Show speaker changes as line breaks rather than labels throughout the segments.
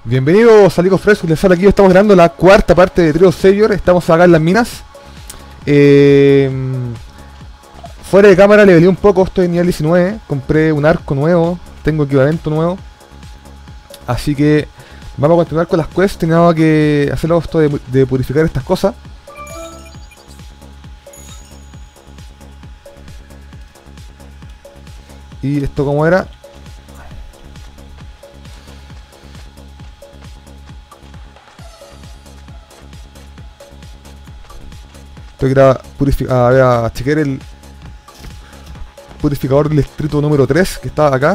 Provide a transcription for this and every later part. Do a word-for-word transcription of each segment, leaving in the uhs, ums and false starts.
Bienvenidos a League of Legends, les habla aquí, estamos grabando la cuarta parte de Trio Savior, estamos acá en las minas. Eh, fuera de cámara le velé un poco, estoy en nivel diecinueve, compré un arco nuevo, tengo equivalente nuevo. Así que vamos a continuar con las quests, tenía que hacerlo esto de, de purificar estas cosas. Y esto como era... Tengo que ir a, purificar, a, ver, a chequear el purificador del distrito número tres que está acá.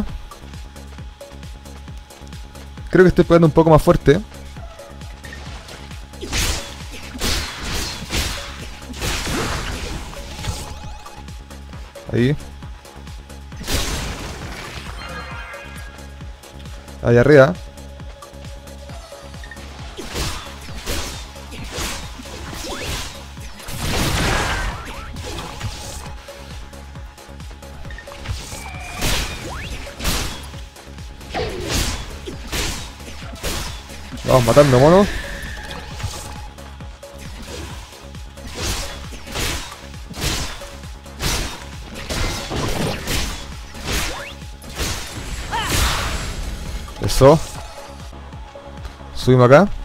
Creo que estoy pegando un poco más fuerte. Ahí. Ahí arriba. Vamos matando monos. Eso. Subimos acá.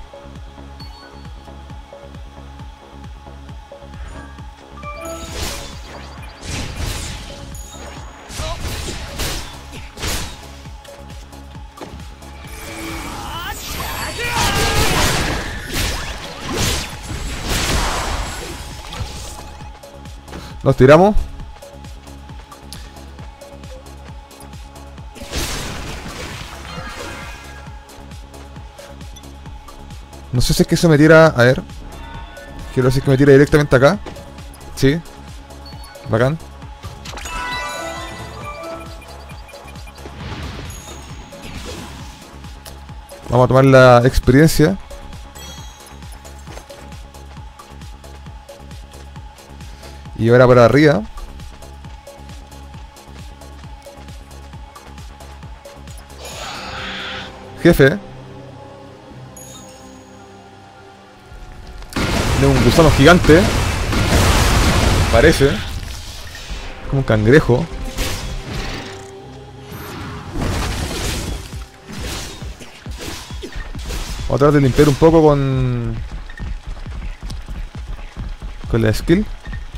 Nos tiramos. No sé si es que se me tira... A ver. Quiero ver si es que me tira directamente acá. Sí. Bacán. Vamos a tomar la experiencia. Y ahora para arriba. Jefe. Tiene un gusano gigante. Parece. Como un cangrejo. Vamos a tratar de limpiar un poco con... Con la skill.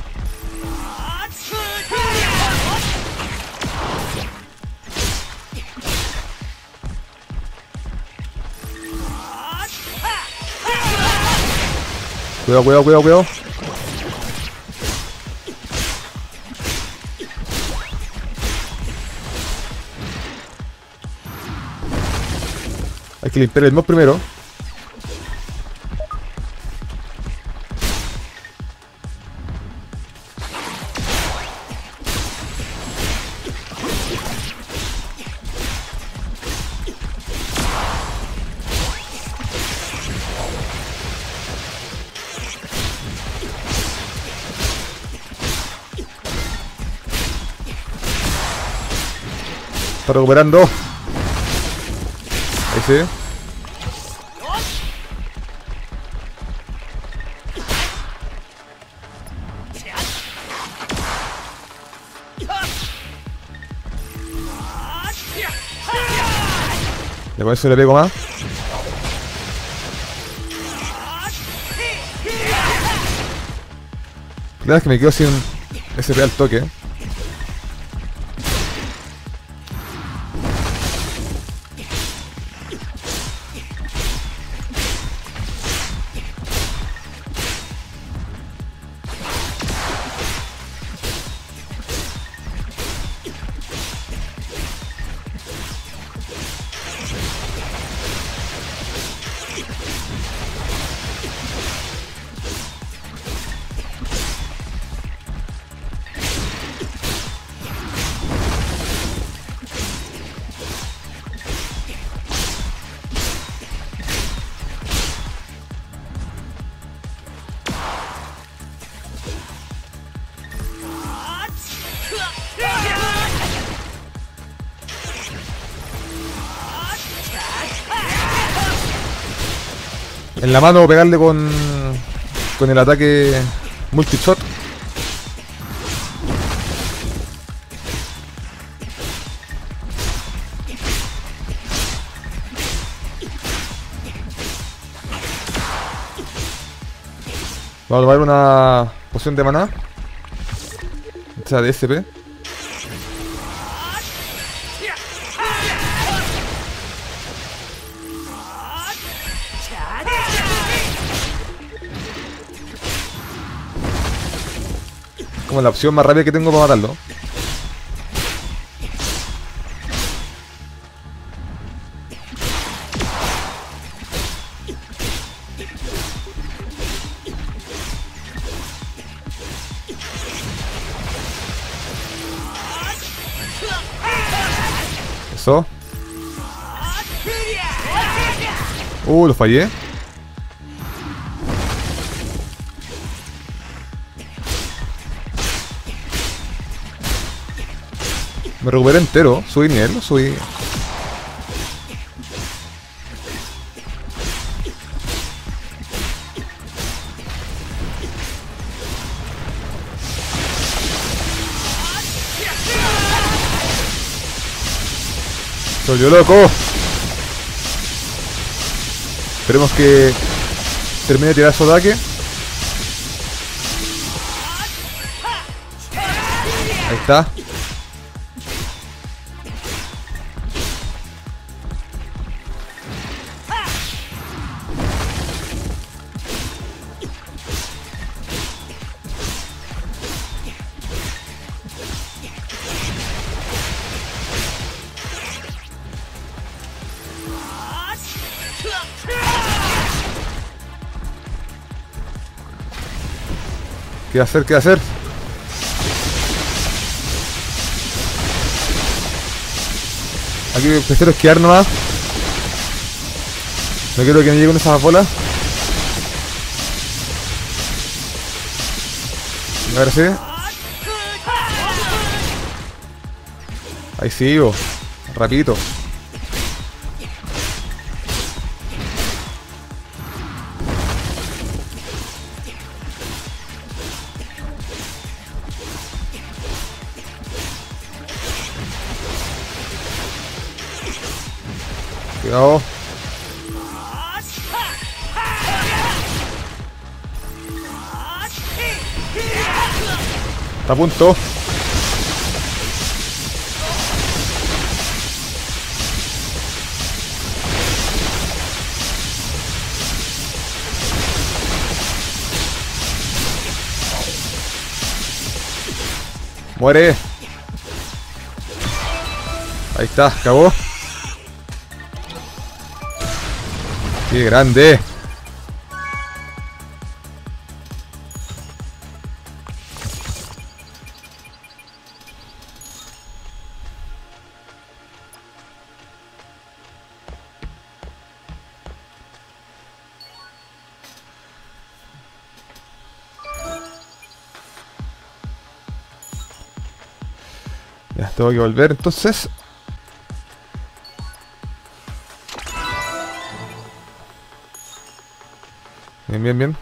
Cuidado, cuidado, cuidado, cuidado. Hay que limpiar el mob primero. Está recuperando. Ahí sí. Ya con eso le pego más. La verdad es que me quedo sin ese real toque. En la mano pegarle con con el ataque multi-shot. Vamos a tomar una poción de maná. O sea, de S P. Como la opción más rápida que tengo para matarlo. Eso. Uh, lo fallé. Me recuperé entero, subí nivel, subí. Se volvió loco. Esperemos que termine de tirar su ataque. Ahí está. ¿Qué hacer? ¿Qué hacer? Aquí prefiero esquiar nomás. No quiero que me lleguen esas bolas. A ver si. Ahí sigo. Rapidito. Cuidado. Está a punto. Muere. Ahí está, acabó. ¡Qué grande! Ya, tengo que volver entonces. Bien, bien, bien.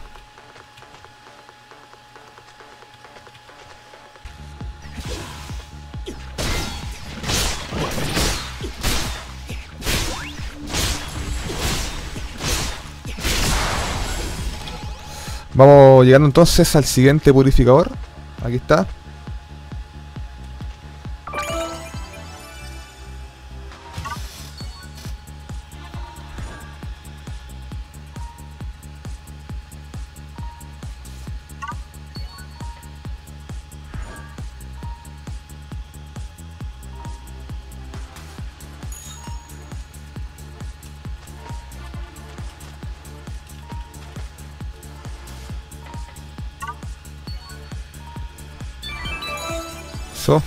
Vamos llegando entonces al siguiente purificador. Aquí está. Eso.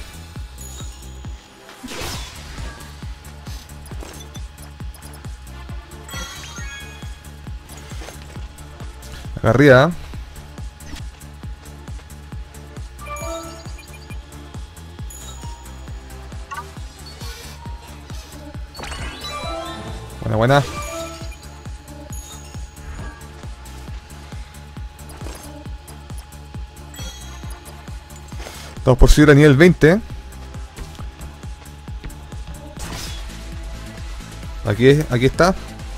Acá arriba. Buena, buena. Estamos por subir a nivel veinte. Aquí, aquí está.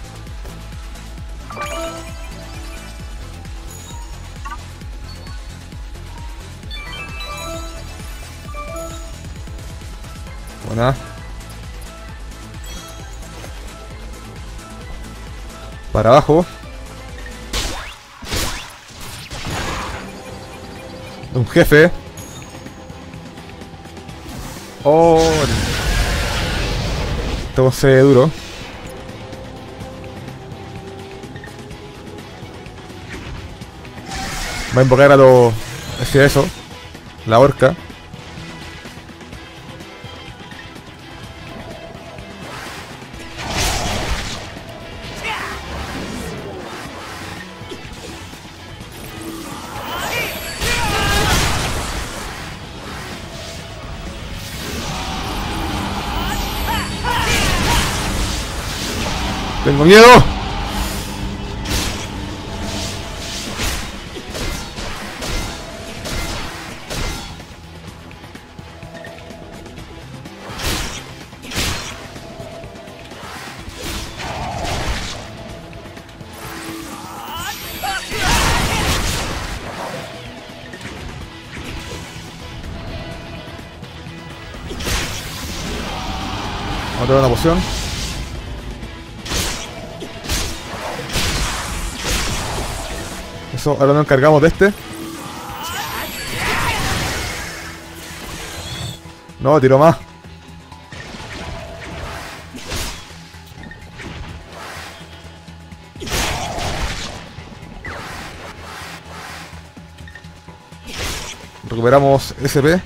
Buena. Para abajo. Un jefe. Oh. Esto se ve duro. Va a invocar a los... hacia eso. La horca. Tengo miedo. Vamos a tomar una poción. Eso, ahora nos encargamos de este. No, tiro más. Recuperamos S P.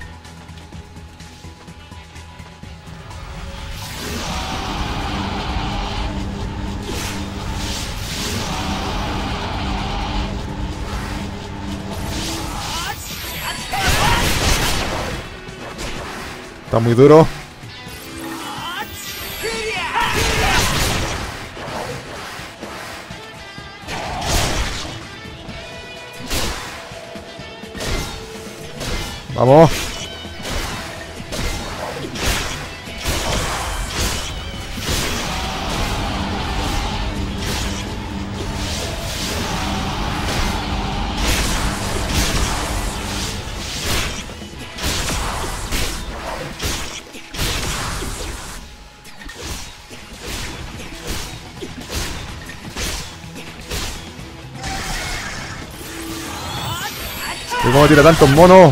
Está muy duro. Vamos. ¿Y cómo tira tantos monos?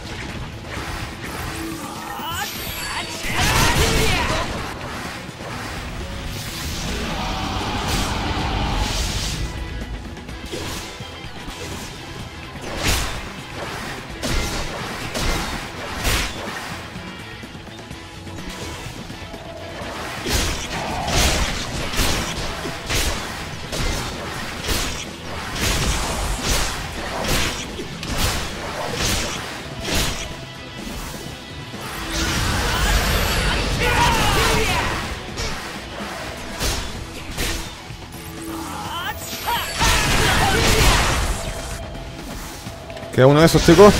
Queda uno de esos, chicos.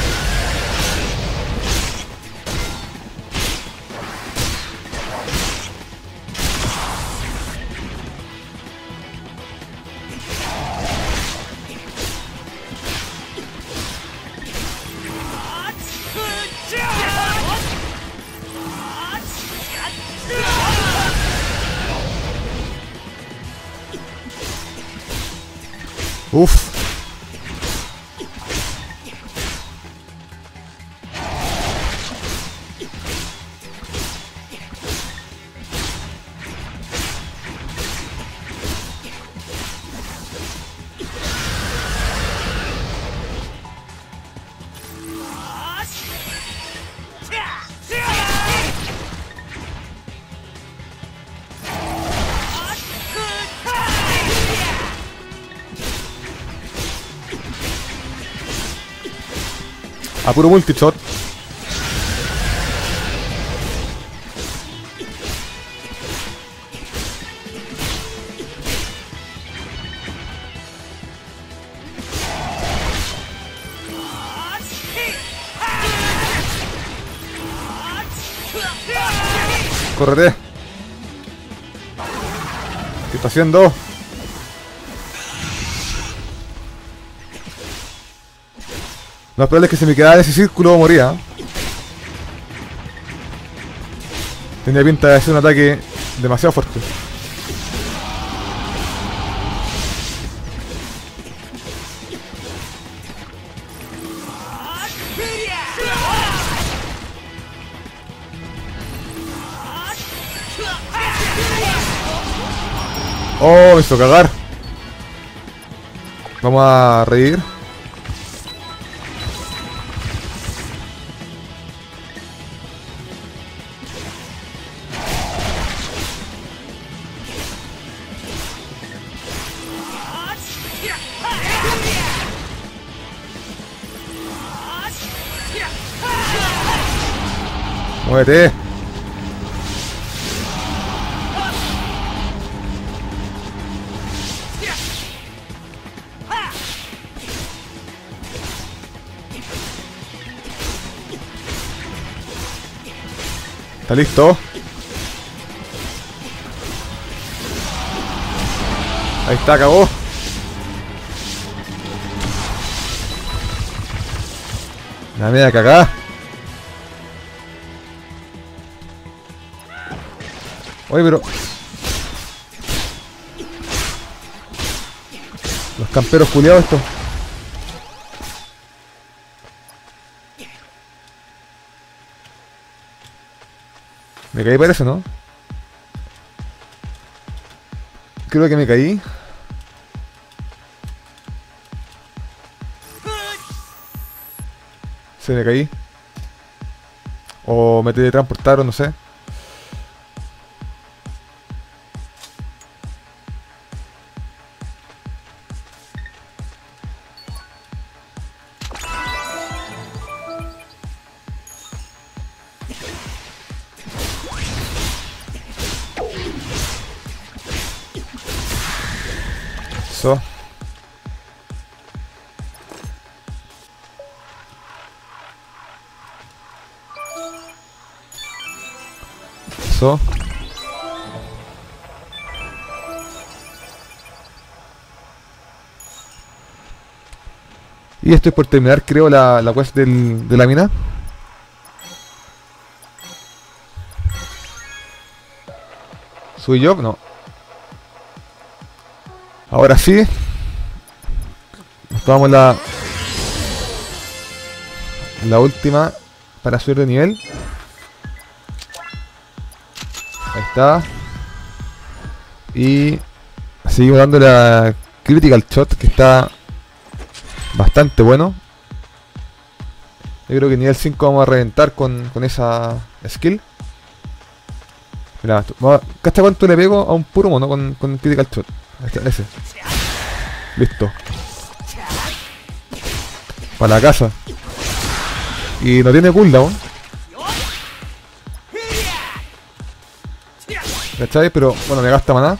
Uf. A puro multishot. Córrete. ¿Qué está haciendo? Lo más probable es que se me quedara en ese círculo o moría. Tenía pinta de ser un ataque demasiado fuerte. Oh, me hizo cagar. Vamos a reír. Muévete. ¿Está listo? Ahí está, acabó. La media cagada. Oye, pero... los camperos culiados estos. Me caí, parece, ¿no? Creo que me caí. Se me caí. O me teletransportaron, no sé. Eso. Eso. Y estoy por terminar, creo, la, la quest del, de la mina. ¿Soy yo? No. Ahora sí. Nos tomamos la... la última para subir de nivel. Ahí está. Y... seguimos dando la Critical Shot, que está bastante bueno. Yo creo que nivel cinco vamos a reventar con, con esa skill. Mira, ¿hasta cuánto le pego a un puro mono con, con Critical Shot? Este, ese. Listo. Para la casa. Y no tiene cooldown. ¿Cachai? Pero bueno, me gasta maná.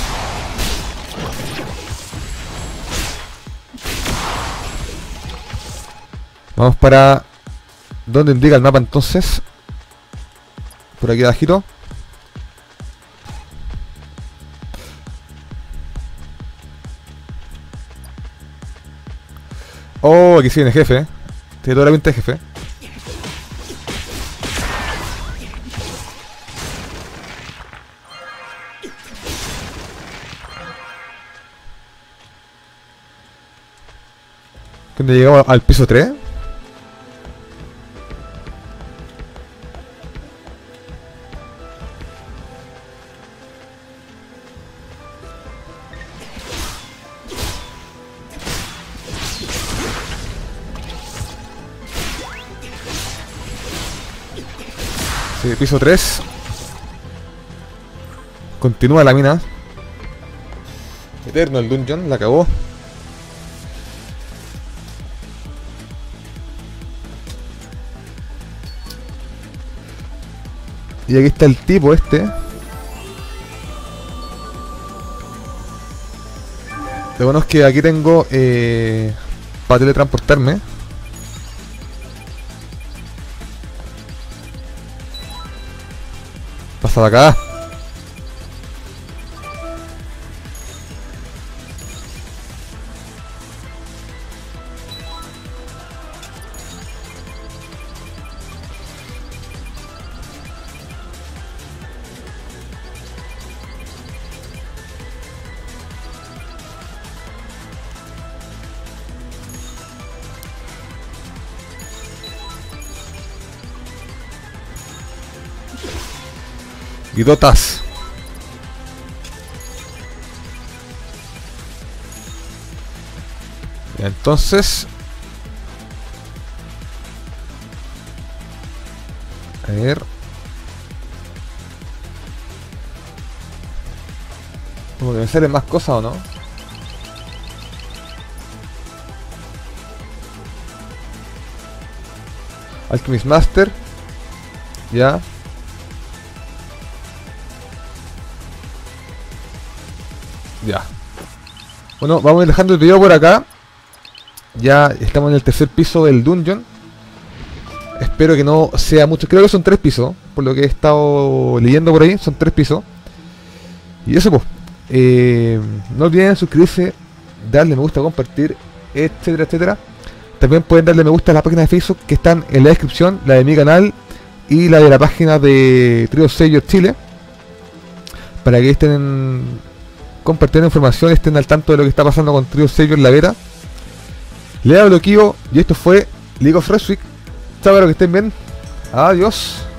Vamos para donde indica el mapa entonces. Por aquí abajito. Oh, aquí sí viene jefe, eh. Tiene toda la pinta de jefe. Cuando llegamos al piso tres. Sí, piso tres. Continúa la mina. Eterno el dungeon, la acabó. Y aquí está el tipo este. Lo bueno es que aquí tengo eh, para teletransportarme. Para pasa de acá? Guidotas. Entonces, a ver, como que me salen más cosas o no. Alchemist Master, ya. Ya. Bueno, vamos a ir dejando el video por acá. Ya estamos en el tercer piso del dungeon. Espero que no sea mucho. Creo que son tres pisos. Por lo que he estado leyendo por ahí. Son tres pisos. Y eso pues. Eh, no olviden suscribirse, darle me gusta, compartir, etcétera, etcétera. También pueden darle me gusta a la página de Facebook que están en la descripción. La de mi canal y la de la página de Trio Savior Chile. Para que estén compartiendo información, estén al tanto de lo que está pasando con Trio Savior La Vera. Le hablo Kio y esto fue League of Reswick. Chao, espero que estén bien. Adiós.